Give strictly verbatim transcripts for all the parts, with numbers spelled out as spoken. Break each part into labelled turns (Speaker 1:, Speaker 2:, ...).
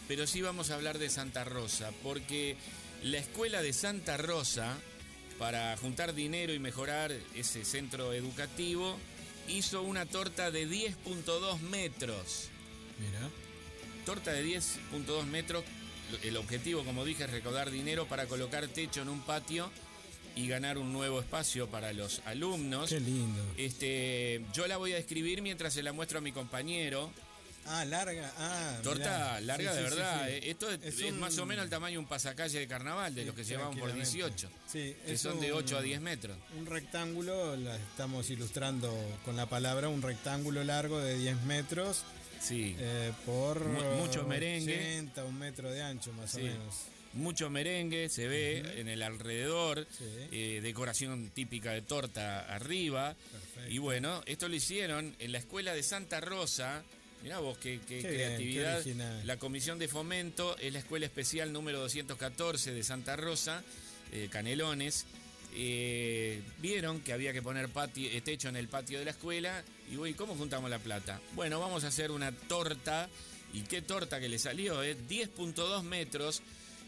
Speaker 1: pero sí vamos a hablar de Santa Rosa, porque la escuela de Santa Rosa, para juntar dinero y mejorar ese centro educativo, hizo una torta de diez punto dos metros.
Speaker 2: Mira.
Speaker 1: Torta de diez punto dos metros. El objetivo, como dije, es recaudar dinero para colocar techo en un patio y ganar un nuevo espacio para los alumnos.
Speaker 2: Qué lindo.
Speaker 1: Este, yo la voy a describir mientras se la muestro a mi compañero.
Speaker 2: Ah, larga. Ah,
Speaker 1: Torta
Speaker 2: mirá.
Speaker 1: larga
Speaker 2: Sí,
Speaker 1: de
Speaker 2: sí,
Speaker 1: verdad.
Speaker 2: sí, sí.
Speaker 1: Esto es,
Speaker 2: Es
Speaker 1: es
Speaker 2: un-
Speaker 1: más o menos el tamaño de un pasacalle de carnaval, de los que
Speaker 2: Sí,
Speaker 1: llevaban por
Speaker 2: tranquilamente.
Speaker 1: dieciocho.
Speaker 2: Sí,
Speaker 1: que
Speaker 2: es
Speaker 1: son de
Speaker 2: un-
Speaker 1: ocho a diez metros.
Speaker 2: Un rectángulo, la estamos ilustrando con la palabra, un rectángulo largo de diez metros
Speaker 1: Sí.
Speaker 2: eh, por
Speaker 1: Mu- mucho merengue.
Speaker 2: ochenta, un metro de ancho más
Speaker 1: Sí.
Speaker 2: o menos.
Speaker 1: Mucho merengue se ve uh-huh. en el alrededor,
Speaker 2: Sí.
Speaker 1: eh, decoración típica de torta arriba.
Speaker 2: Perfecto.
Speaker 1: Y bueno, esto lo hicieron en la escuela de Santa Rosa. Mirá vos qué, qué,
Speaker 2: Qué
Speaker 1: creatividad.
Speaker 2: bien, qué original.
Speaker 1: La Comisión de Fomento es la escuela especial número doscientos catorce de Santa Rosa, eh, Canelones. Eh, vieron que había que poner patio, eh, techo en el patio de la escuela. Y uy, ¿cómo juntamos la plata? Bueno, vamos a hacer una torta. ¿Y qué torta que le salió? Eh? diez punto dos metros.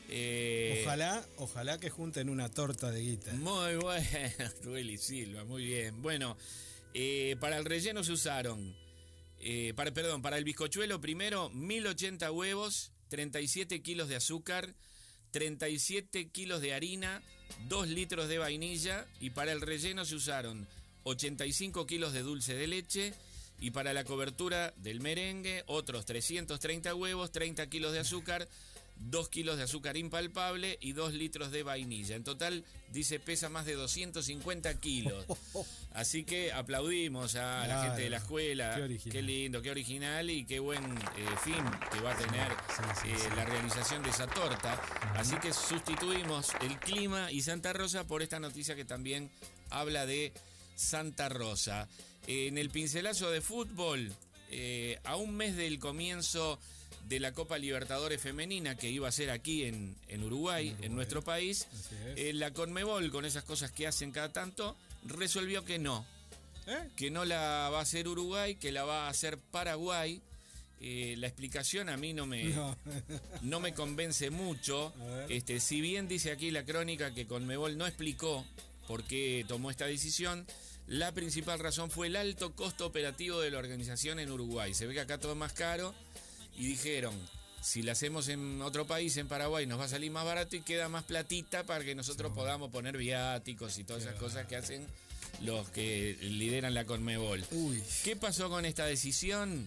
Speaker 1: Eh,
Speaker 2: Ojalá, ojalá que junten una torta de guita.
Speaker 1: Muy bueno, Ruel y Silva, muy bien. Bueno, eh, para el relleno se usaron, eh, para, perdón, para el bizcochuelo primero, mil ochenta huevos, treinta y siete kilos de azúcar, treinta y siete kilos de harina, dos litros de vainilla, y para el relleno se usaron ochenta y cinco kilos de dulce de leche, y para la cobertura del merengue, otros trescientos treinta huevos, treinta kilos de azúcar, dos kilos de azúcar impalpable y dos litros de vainilla. En total, dice, pesa más de doscientos cincuenta kilos. Así que aplaudimos a
Speaker 2: Claro,
Speaker 1: la gente de la escuela.
Speaker 2: qué original.
Speaker 1: Qué lindo, qué original y qué buen eh, fin que va a tener
Speaker 2: Sí, sí,
Speaker 1: eh,
Speaker 2: sí.
Speaker 1: la realización de esa torta. Así que sustituimos el clima y Santa Rosa por esta noticia que también habla de Santa Rosa. En el pincelazo de fútbol, eh, a un mes del comienzo de la Copa Libertadores Femenina, que iba a ser aquí en, en Uruguay, en, Uruguay, en nuestro país, eh, la Conmebol, con esas cosas que hacen cada tanto, resolvió que no. ¿Eh? Que no la va a hacer Uruguay, que la va a hacer Paraguay. Eh, la explicación a mí no me, no. no me convence mucho. Este, si bien dice aquí la crónica que Conmebol no explicó por qué tomó esta decisión, la principal razón fue el alto costo operativo de la organización en Uruguay. Se ve que acá todo es más caro y dijeron, si la hacemos en otro país, en Paraguay, nos va a salir más barato y queda más platita para que nosotros sí. podamos poner viáticos y todas esas cosas que hacen los que lideran la Conmebol.
Speaker 2: Uy.
Speaker 1: ¿Qué pasó con esta decisión?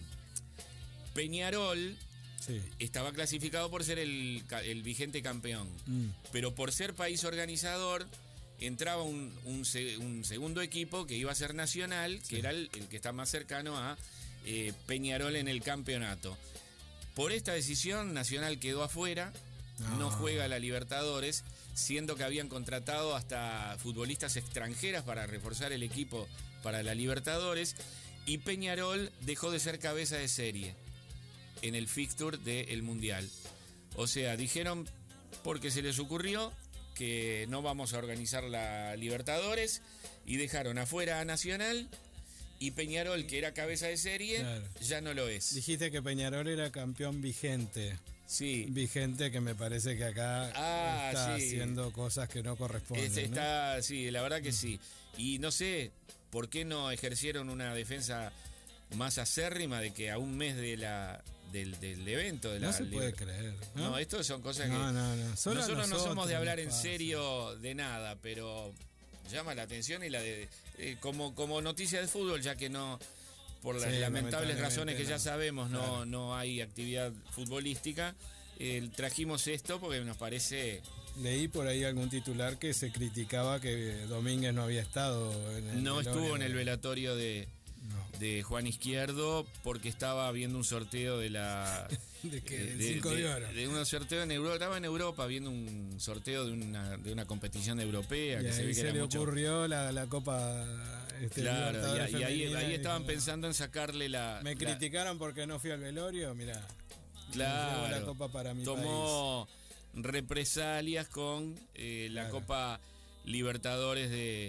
Speaker 1: Peñarol sí. estaba clasificado por ser el, el vigente campeón, mm. pero por ser país organizador entraba un, un, un segundo equipo que iba a ser Nacional, sí. que era el, el que está más cercano a eh, Peñarol en el campeonato. Por esta decisión, Nacional quedó afuera, no. no juega la Libertadores, siendo que habían contratado hasta futbolistas extranjeras para reforzar el equipo para la Libertadores, y Peñarol dejó de ser cabeza de serie en el fixture del Mundial. O sea, dijeron, porque se les ocurrió, que no vamos a organizar la Libertadores, y dejaron afuera a Nacional, y Peñarol, que era cabeza de serie, claro. ya no lo es.
Speaker 2: Dijiste que Peñarol era campeón vigente.
Speaker 1: Sí.
Speaker 2: Vigente, que me parece que acá ah, está sí. haciendo cosas que no corresponden.
Speaker 1: Este está,
Speaker 2: ¿no?
Speaker 1: Sí, la verdad que sí. Y no sé por qué no ejercieron una defensa más acérrima de que a un mes de la del, del evento de la
Speaker 2: no se puede creer, ¿no?
Speaker 1: No, esto son cosas
Speaker 2: no,
Speaker 1: que
Speaker 2: no, no.
Speaker 1: nosotros, nosotros no somos de hablar en
Speaker 2: pasa.
Speaker 1: serio de nada, pero llama la atención y la de eh, como como noticia de fútbol, ya que no, por las sí, lamentables razones que no. ya sabemos, no claro. no hay actividad futbolística. Eh, trajimos esto porque nos parece.
Speaker 2: Leí por ahí algún titular que se criticaba que Domínguez no había estado en el
Speaker 1: no
Speaker 2: velatorio.
Speaker 1: estuvo en el velatorio de No. de Juan Izquierdo porque estaba viendo un sorteo de la
Speaker 2: de qué
Speaker 1: de,
Speaker 2: de, cinco de, de oro
Speaker 1: de, de un sorteo en Europa, estaba en Europa viendo un sorteo de una de una competición europea
Speaker 2: y
Speaker 1: que
Speaker 2: ahí
Speaker 1: se ve que
Speaker 2: se
Speaker 1: era
Speaker 2: le
Speaker 1: mucho...
Speaker 2: ocurrió la, la Copa este,
Speaker 1: claro y, y ahí, ahí estaban
Speaker 2: y
Speaker 1: pensando en sacarle la
Speaker 2: me
Speaker 1: la...
Speaker 2: criticaron porque no fui al velorio, mirá,
Speaker 1: claro,
Speaker 2: la Copa para mi
Speaker 1: tomó país. represalias con eh, la claro. Copa Libertadores de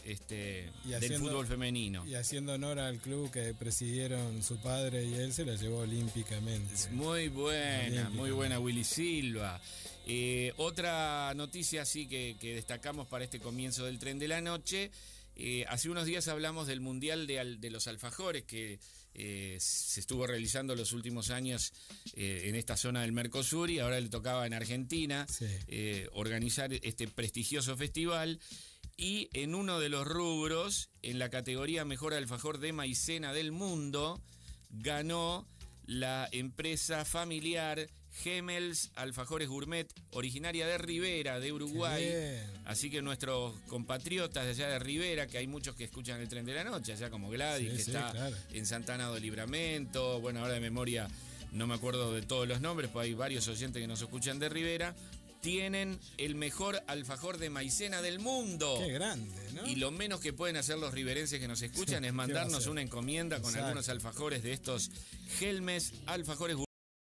Speaker 1: este,
Speaker 2: Y
Speaker 1: del
Speaker 2: haciendo-
Speaker 1: fútbol femenino.
Speaker 2: Y haciendo honor al club que presidieron su padre y él, se la llevó olímpicamente.
Speaker 1: Es muy buena,
Speaker 2: Olímpica.
Speaker 1: muy buena Willy Silva. Eh, otra noticia así que, que destacamos para este comienzo del Tren de la Noche. Eh, hace unos días hablamos del Mundial de, al- de los Alfajores que eh, se estuvo realizando los últimos años eh, en esta zona del Mercosur y ahora le tocaba en Argentina
Speaker 2: Sí.
Speaker 1: eh, organizar este prestigioso festival. Y en uno de los rubros, en la categoría Mejor Alfajor de Maicena del Mundo, ganó la empresa familiar Gemels Alfajores Gourmet, originaria de Rivera, de Uruguay.
Speaker 2: Bien.
Speaker 1: Así que nuestros compatriotas de allá de Rivera, que hay muchos que escuchan el Tren de la Noche, allá como Gladys,
Speaker 2: Sí,
Speaker 1: que
Speaker 2: sí,
Speaker 1: está
Speaker 2: claro.
Speaker 1: en Santana do Livramento, bueno, ahora de memoria no me acuerdo de todos los nombres, pues hay varios oyentes que nos escuchan de Rivera, tienen el mejor alfajor de maicena del mundo.
Speaker 2: Qué grande, ¿no?
Speaker 1: Y lo menos que pueden hacer los riverenses que nos escuchan
Speaker 2: Sí,
Speaker 1: es
Speaker 2: ¿qué va a
Speaker 1: mandarnos
Speaker 2: hacer?
Speaker 1: una encomienda con
Speaker 2: Exacto.
Speaker 1: algunos alfajores de estos Gelmes, alfajores.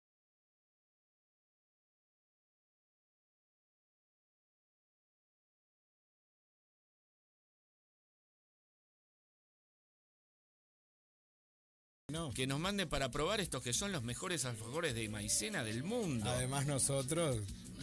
Speaker 2: No.
Speaker 1: Que nos manden para probar estos que son los mejores alfajores de maicena del mundo.
Speaker 2: Además nosotros,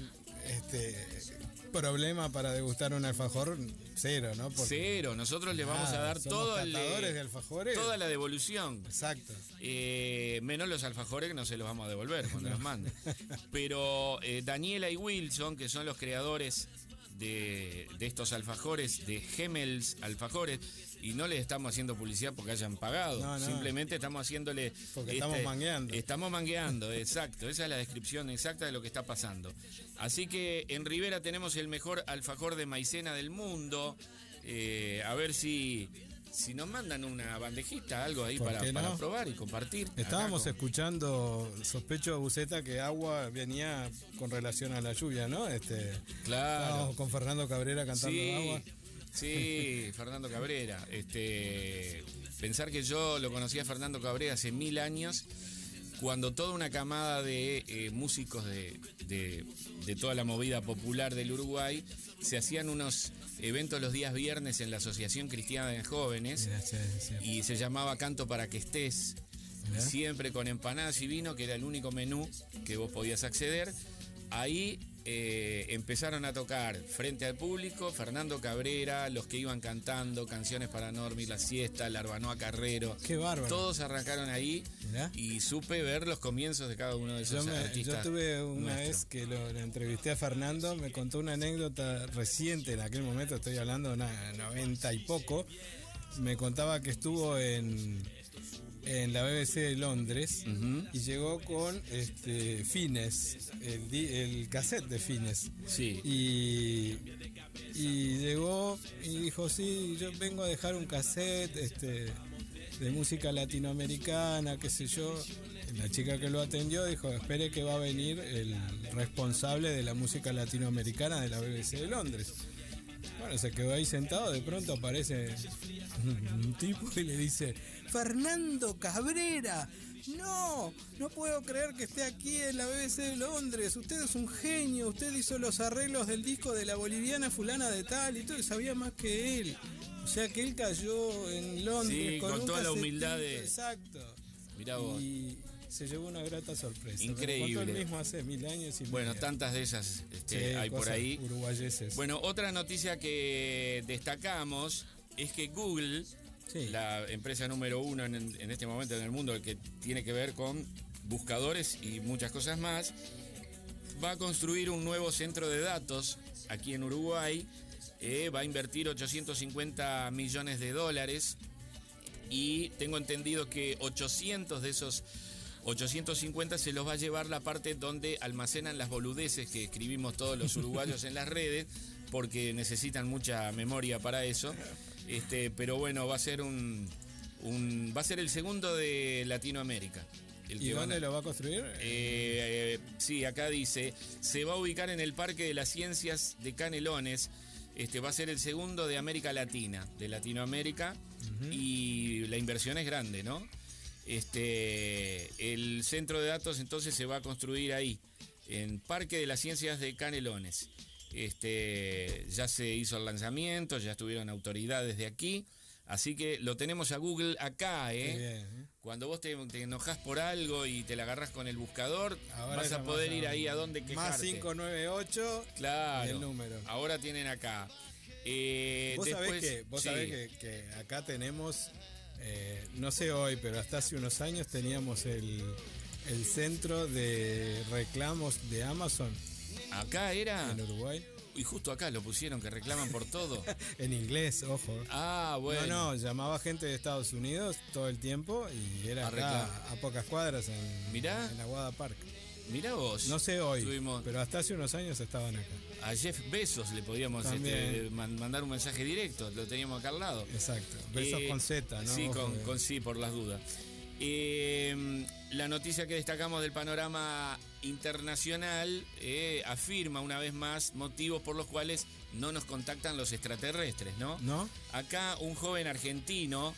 Speaker 2: este, problema para degustar un alfajor, cero, ¿no? Porque-
Speaker 1: Cero, nosotros les vamos a
Speaker 2: Nada,
Speaker 1: dar
Speaker 2: somos
Speaker 1: todo el,
Speaker 2: catadores de alfajores.
Speaker 1: toda la devolución.
Speaker 2: Exacto.
Speaker 1: Eh, menos los alfajores que no se los vamos a devolver cuando los manden. Pero eh, Daniela y Wilson, que son los creadores de, de estos alfajores, de Gemels Alfajores, y no les estamos haciendo publicidad porque hayan pagado,
Speaker 2: No, no.
Speaker 1: simplemente estamos haciéndole...
Speaker 2: Porque estamos mangueando.
Speaker 1: Estamos mangueando, exacto, esa es la descripción exacta de lo que está pasando. Así que en Rivera tenemos el mejor alfajor de maicena del mundo, eh, a ver si... Si nos mandan una bandejita, algo ahí
Speaker 2: ¿Por
Speaker 1: para,
Speaker 2: qué no?
Speaker 1: para probar y compartir.
Speaker 2: Estábamos
Speaker 1: Acá con-
Speaker 2: escuchando, sospecho Buceta, que agua venía con relación a la lluvia, ¿no? Este,
Speaker 1: Claro.
Speaker 2: estábamos con Fernando Cabrera cantando
Speaker 1: Sí,
Speaker 2: agua.
Speaker 1: sí, Fernando Cabrera. Este, pensar que yo lo conocí a Fernando Cabrera hace mil años, cuando toda una camada de eh, músicos de, de, de toda la movida popular del Uruguay se hacían unos eventos los días viernes en la Asociación Cristiana de Jóvenes
Speaker 2: Mira, sí, sí.
Speaker 1: y se llamaba Canto para que estés.
Speaker 2: Mirá.
Speaker 1: Siempre con empanadas y vino, que era el único menú que vos podías acceder. Ahí eh, empezaron a tocar frente al público Fernando Cabrera, los que iban cantando, Canciones para no dormir la siesta, Larbanoa Carrero.
Speaker 2: Qué bárbaro.
Speaker 1: Todos arrancaron ahí
Speaker 2: Mirá.
Speaker 1: y supe ver los comienzos de cada uno de esos
Speaker 2: Yo, me-
Speaker 1: artistas.
Speaker 2: yo tuve una
Speaker 1: nuestros.
Speaker 2: vez que lo, lo entrevisté a Fernando, me contó una anécdota reciente, en aquel momento estoy hablando de una noventa y poco, me contaba que estuvo en, en la B B C de Londres
Speaker 1: Ujú.
Speaker 2: y llegó con este Fines, el, di- el cassette de Fines.
Speaker 1: Sí.
Speaker 2: Y, y llegó y dijo, sí, yo vengo a dejar un cassette este, de música latinoamericana, qué sé yo. Y la chica que lo atendió dijo, espere que va a venir el responsable de la música latinoamericana de la B B C de Londres. Bueno, se quedó ahí sentado, de pronto aparece un tipo y le dice, Fernando Cabrera, no, no puedo creer que esté aquí en la B B C de Londres, usted es un genio, usted hizo los arreglos del disco de la boliviana fulana de tal y todo, y sabía más que él. O sea que él cayó en Londres
Speaker 1: Sí,
Speaker 2: con,
Speaker 1: con
Speaker 2: un
Speaker 1: toda la
Speaker 2: casetito,
Speaker 1: humildad de-
Speaker 2: Exacto.
Speaker 1: Mirá vos.
Speaker 2: Y se llevó una grata sorpresa.
Speaker 1: Increíble.
Speaker 2: Me lo contó él mismo hace mil años y
Speaker 1: Bueno,
Speaker 2: medio.
Speaker 1: tantas de esas este,
Speaker 2: Sí,
Speaker 1: hay por
Speaker 2: cosas
Speaker 1: ahí.
Speaker 2: uruguayeses.
Speaker 1: Bueno, otra noticia que destacamos es que Google,
Speaker 2: Sí.
Speaker 1: la empresa número uno en, en este momento en el mundo, que tiene que ver con buscadores y muchas cosas más, va a construir un nuevo centro de datos aquí en Uruguay. Eh, va a invertir ochocientos cincuenta millones de dólares y tengo entendido que ochocientos de esos ochocientos cincuenta se los va a llevar la parte donde almacenan las boludeces que escribimos todos los uruguayos en las redes, porque necesitan mucha memoria para eso. Este, pero bueno, va a ser un, un va a ser el segundo de Latinoamérica. El
Speaker 2: ¿Y
Speaker 1: que van
Speaker 2: dónde
Speaker 1: a-
Speaker 2: lo va a construir?
Speaker 1: eh, eh, sí, acá dice, se va a ubicar en el Parque de las Ciencias de Canelones. Este va a ser el segundo de América Latina, de Latinoamérica, y la inversión es grande, ¿no? Este, el centro de datos entonces se va a construir ahí, en Parque de las Ciencias de Canelones. Este, ya se hizo el lanzamiento, ya estuvieron autoridades de aquí. Así que lo tenemos a Google acá, ¿eh?
Speaker 2: Bien, ¿eh?
Speaker 1: Cuando vos te, te enojás por algo y te la agarrás con el buscador,
Speaker 2: Ahora
Speaker 1: vas a poder ir ahí a donde quejarte.
Speaker 2: Más cinco nueve ocho
Speaker 1: Claro.
Speaker 2: y el número.
Speaker 1: Ahora tienen acá. Eh,
Speaker 2: Vos
Speaker 1: después,
Speaker 2: sabés, que, vos
Speaker 1: sí.
Speaker 2: sabés que, que acá tenemos, eh, no sé hoy, pero hasta hace unos años teníamos el, el centro de reclamos de Amazon
Speaker 1: Acá era.
Speaker 2: en Uruguay.
Speaker 1: Y justo acá lo pusieron, que reclaman por todo.
Speaker 2: En inglés, ojo.
Speaker 1: Ah, bueno.
Speaker 2: No, no, llamaba gente de Estados Unidos todo el tiempo y era
Speaker 1: A
Speaker 2: acá
Speaker 1: reclamar.
Speaker 2: a pocas cuadras en,
Speaker 1: Mirá.
Speaker 2: en Aguada Park.
Speaker 1: Mirá vos.
Speaker 2: No sé hoy,
Speaker 1: Tuvimos-
Speaker 2: pero hasta hace unos años estaban acá.
Speaker 1: A Jeff Bezos le podíamos
Speaker 2: También.
Speaker 1: este, man- mandar un mensaje directo, lo teníamos acá al lado.
Speaker 2: Exacto. Besos
Speaker 1: Eh,
Speaker 2: con Z, ¿no?
Speaker 1: Sí,
Speaker 2: Ojo
Speaker 1: con,
Speaker 2: que-
Speaker 1: con sí, por las dudas. Eh, la noticia que destacamos del panorama internacional eh, afirma una vez más motivos por los cuales no nos contactan los extraterrestres, ¿no?
Speaker 2: ¿No?
Speaker 1: Acá un joven argentino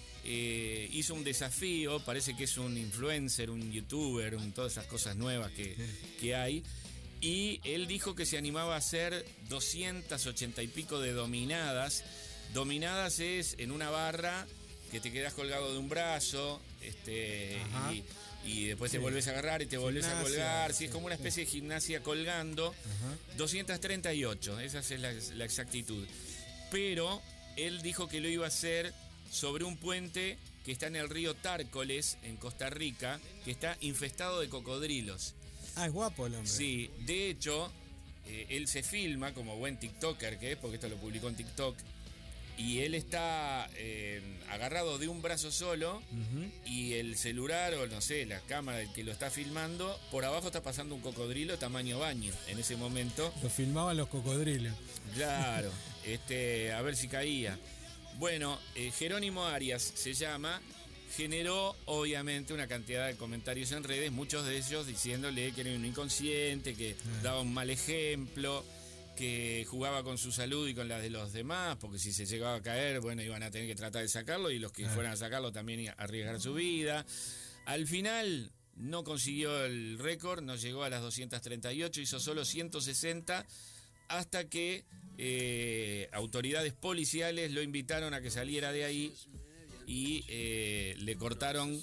Speaker 1: eh, hizo un desafío, parece que es un influencer, un youtuber, un, todas esas cosas nuevas que, que hay, y él dijo que se animaba a hacer doscientas ochenta y pico de dominadas. Dominadas es en una barra que te quedas colgado de un brazo, este,
Speaker 2: Ajá.
Speaker 1: y, y después te
Speaker 2: Sí.
Speaker 1: volvés a agarrar y te volvés a
Speaker 2: Gimnasia,
Speaker 1: colgar, sí,
Speaker 2: sí,
Speaker 1: es como una
Speaker 2: sí.
Speaker 1: especie de gimnasia colgando.
Speaker 2: Ajá.
Speaker 1: doscientas treinta y ocho, esa es la, la exactitud. Pero él dijo que lo iba a hacer sobre un puente que está en el río Tárcoles, en Costa Rica, que está infestado de cocodrilos.
Speaker 2: Ah, es guapo el hombre.
Speaker 1: Sí, de hecho, eh, él se filma como buen TikToker que es, porque esto lo publicó en TikTok, y él está eh, agarrado de un brazo solo
Speaker 2: Ujú.
Speaker 1: y el celular o no sé, la cámara del que lo está filmando, por abajo está pasando un cocodrilo tamaño baño en ese momento.
Speaker 2: Lo filmaban los cocodrilos.
Speaker 1: Claro, este, a ver si caía. Bueno, eh, Jerónimo Arias se llama, generó obviamente una cantidad de comentarios en redes, muchos de ellos diciéndole que era un inconsciente, que
Speaker 2: Ah.
Speaker 1: daba un mal ejemplo, que jugaba con su salud y con la de los demás, porque si se llegaba a caer, bueno, iban a tener que tratar de sacarlo y los que
Speaker 2: Ah.
Speaker 1: fueran a sacarlo también iban a arriesgar su vida. Al final no consiguió el récord, no llegó a las doscientas treinta y ocho, hizo solo ciento sesenta, hasta que eh, autoridades policiales lo invitaron a que saliera de ahí y eh, le cortaron.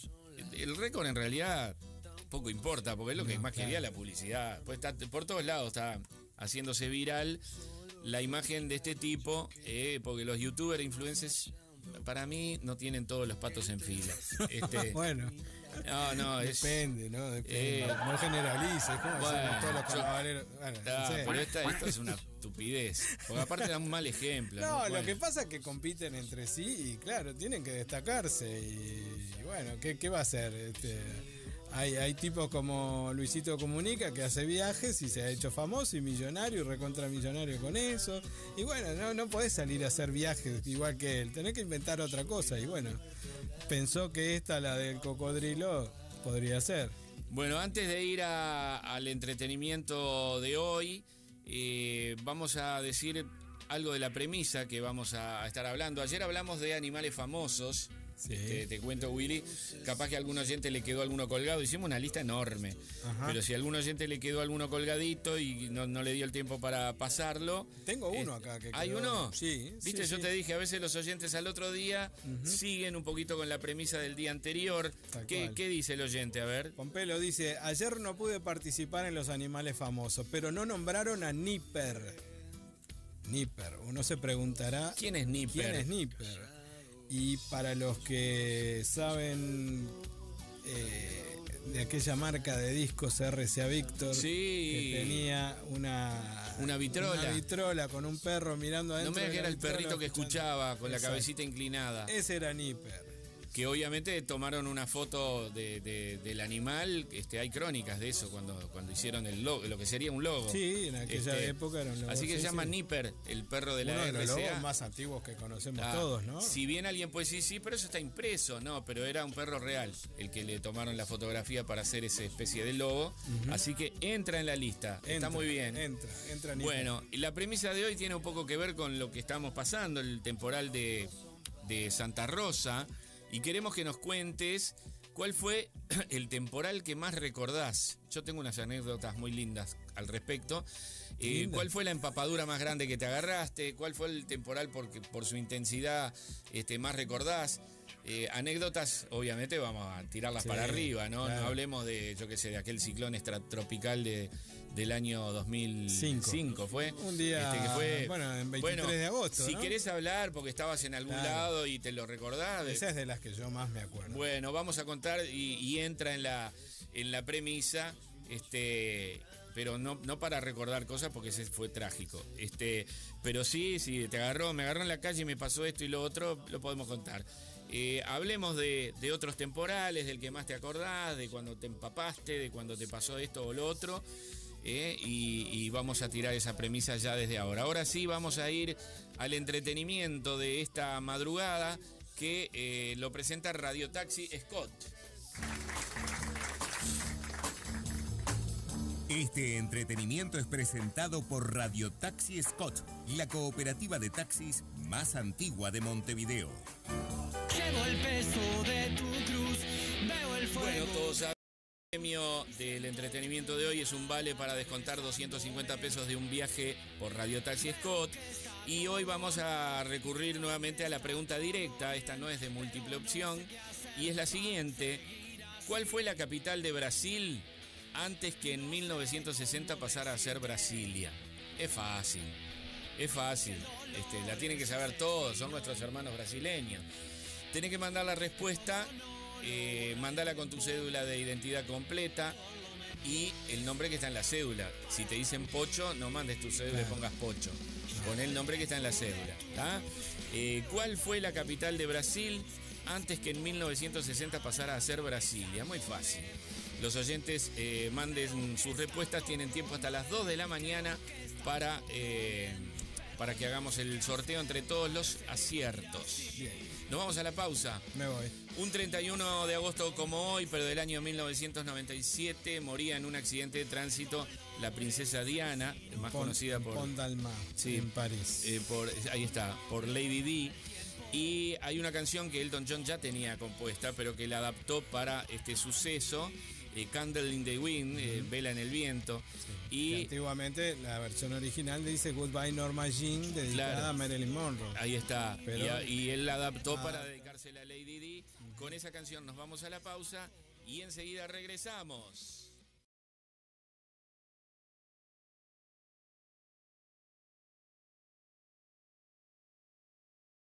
Speaker 1: El récord en realidad poco importa, porque es lo que
Speaker 2: No,
Speaker 1: más
Speaker 2: claro.
Speaker 1: quería la publicidad. Pues está, por todos lados está haciéndose viral la imagen de este tipo, eh, porque los youtubers e influencers, para mí, no tienen todos los patos en fila. Este,
Speaker 2: Bueno,
Speaker 1: no, no, es...
Speaker 2: depende, ¿no? Depende.
Speaker 1: Eh,
Speaker 2: no generalices, ¿cómo
Speaker 1: bueno,
Speaker 2: hacemos todos los
Speaker 1: yo-
Speaker 2: carnavaleros? Bueno,
Speaker 1: Ah,
Speaker 2: en serio.
Speaker 1: pero esta, esto es una estupidez. Porque aparte da un mal ejemplo.
Speaker 2: No, lo
Speaker 1: pueden.
Speaker 2: que pasa es que compiten entre sí y claro, tienen que destacarse y, y bueno, ¿qué, qué va a hacer? Este, hay, hay tipos como Luisito Comunica que hace viajes y se ha hecho famoso y millonario y recontramillonario con eso. Y bueno, no, no podés salir a hacer viajes igual que él, tenés que inventar otra cosa y bueno, pensó que esta, la del cocodrilo, podría ser.
Speaker 1: Bueno, antes de ir a- al entretenimiento de hoy, eh, vamos a decir algo de la premisa que vamos a, a estar hablando. Ayer hablamos de animales famosos.
Speaker 2: Sí.
Speaker 1: Este, te cuento, Willy, capaz que a algún oyente le quedó alguno colgado. Hicimos una lista enorme.
Speaker 2: Ajá.
Speaker 1: Pero si a algún oyente le quedó alguno colgadito y no, no le dio el tiempo para pasarlo.
Speaker 2: Tengo uno
Speaker 1: este,
Speaker 2: acá que
Speaker 1: ¿Hay
Speaker 2: quedó-
Speaker 1: uno?
Speaker 2: Sí.
Speaker 1: Viste,
Speaker 2: sí,
Speaker 1: yo
Speaker 2: sí.
Speaker 1: te dije, a veces los oyentes al otro día
Speaker 2: Ujú.
Speaker 1: siguen un poquito con la premisa del día anterior.
Speaker 2: Tal
Speaker 1: ¿Qué,
Speaker 2: cual.
Speaker 1: ¿Qué dice el oyente? A ver.
Speaker 2: Pompelo dice, ayer no pude participar en los animales famosos, pero no nombraron a Nipper. Nipper, uno se preguntará,
Speaker 1: ¿Quién es Nipper?
Speaker 2: ¿quién es Nipper? Y para los que saben eh, de aquella marca de discos R C A Victor,
Speaker 1: Sí.
Speaker 2: que tenía una,
Speaker 1: Una vitrola.
Speaker 2: una vitrola con un perro mirando
Speaker 1: No
Speaker 2: adentro.
Speaker 1: me digas
Speaker 2: de
Speaker 1: que
Speaker 2: la
Speaker 1: era el
Speaker 2: vitrola,
Speaker 1: perrito que
Speaker 2: escuchando.
Speaker 1: escuchaba con la
Speaker 2: Exacto.
Speaker 1: cabecita inclinada.
Speaker 2: Ese era Nipper.
Speaker 1: Que obviamente tomaron una foto de, de- del animal. Este, hay crónicas de eso cuando, cuando hicieron el logo, lo que sería un logo.
Speaker 2: Sí, en aquella
Speaker 1: Este,
Speaker 2: época era un logo.
Speaker 1: Así que
Speaker 2: Sí,
Speaker 1: se llama
Speaker 2: sí.
Speaker 1: Nipper, el perro de la
Speaker 2: Uno de los
Speaker 1: R C A.
Speaker 2: logos más antiguos que conocemos
Speaker 1: Ah,
Speaker 2: todos, ¿no?
Speaker 1: Si bien alguien puede decir, sí, pero eso está impreso, no, pero era un perro real el que le tomaron la fotografía para hacer esa especie de logo. Así que entra en la lista, está
Speaker 2: Entra,
Speaker 1: muy bien.
Speaker 2: Entra, entra Nipper.
Speaker 1: Bueno, y la premisa de hoy tiene un poco que ver con lo que estamos pasando, el temporal de, de Santa Rosa, y queremos que nos cuentes ¿Cuál fue el temporal que más recordás? Yo tengo unas anécdotas muy lindas al respecto. Eh, ¿Cuál fue la empapadura más grande que te agarraste? ¿Cuál fue el temporal porque, por su intensidad este, más recordás? Eh, anécdotas, obviamente, vamos a tirarlas sí, para arriba, ¿no? Claro. No hablemos de, yo qué sé, de aquel ciclón extratropical de, del año dos mil cinco, ¿fue?
Speaker 2: Un día, este, que fue, bueno, en veintitrés bueno, de agosto,
Speaker 1: si
Speaker 2: ¿no?
Speaker 1: querés hablar porque estabas en algún claro. lado y te lo recordás.
Speaker 2: Esa es de las que yo más me acuerdo.
Speaker 1: Bueno, vamos a contar y, y entra en la, en la premisa, este... pero no, no para recordar cosas porque ese fue trágico. Este, pero sí, sí, te agarró, me agarró en la calle y me pasó esto y lo otro, lo podemos contar. Eh, hablemos de, de otros temporales, del que más te acordás, de cuando te empapaste, de cuando te pasó esto o lo otro. Eh, y, y vamos a tirar esa premisa ya desde ahora. Ahora sí vamos a ir al entretenimiento de esta madrugada que eh, lo presenta Radio Taxi Scott.
Speaker 3: Este entretenimiento es presentado por Radio Taxi Scott, la cooperativa de taxis más antigua de Montevideo.
Speaker 4: Llevo el peso de tu cruz, veo el fuego.
Speaker 1: Bueno, todos saben, el premio del entretenimiento de hoy es un vale para descontar doscientos cincuenta pesos de un viaje por Radio Taxi Scott. Y hoy vamos a recurrir nuevamente a la pregunta directa, esta no es de múltiple opción, y es la siguiente: ¿cuál fue la capital de Brasil antes que en mil novecientos sesenta pasara a ser Brasilia? Es fácil, es fácil. Este, la tienen que saber todos, son nuestros hermanos brasileños. Tenés que mandar la respuesta, eh, mandala con tu cédula de identidad completa y el nombre que está en la cédula. Si te dicen Pocho, no mandes tu cédula y pongas Pocho. Pon el nombre que está en la cédula. ¿Tá? Eh, ¿Cuál fue la capital de Brasil antes que en mil novecientos sesenta pasara a ser Brasilia? Muy fácil. Los oyentes eh, manden sus respuestas, tienen tiempo hasta las dos de la mañana para, eh, para que hagamos el sorteo entre todos los aciertos. Bien. Nos vamos a la pausa.
Speaker 2: Me voy.
Speaker 1: Un treinta y uno de agosto como hoy, pero del año mil novecientos noventa y siete, moría en un accidente de tránsito la princesa Diana, más Pont, conocida por...
Speaker 2: Pont d'Alma, sí, en París.
Speaker 1: Eh, por, ahí está, por Lady Di. Y hay una canción que Elton John ya tenía compuesta, pero que la adaptó para este suceso. Eh, Candle in the Wind, eh, Vela en el Viento. Sí, y
Speaker 2: antiguamente la versión original dice Goodbye Norma Jean, dedicada claro, a Marilyn Monroe.
Speaker 1: Ahí está. Pero, y, y él la adaptó ah, para dedicársela a Lady Di. Con esa canción nos vamos a la pausa y enseguida regresamos.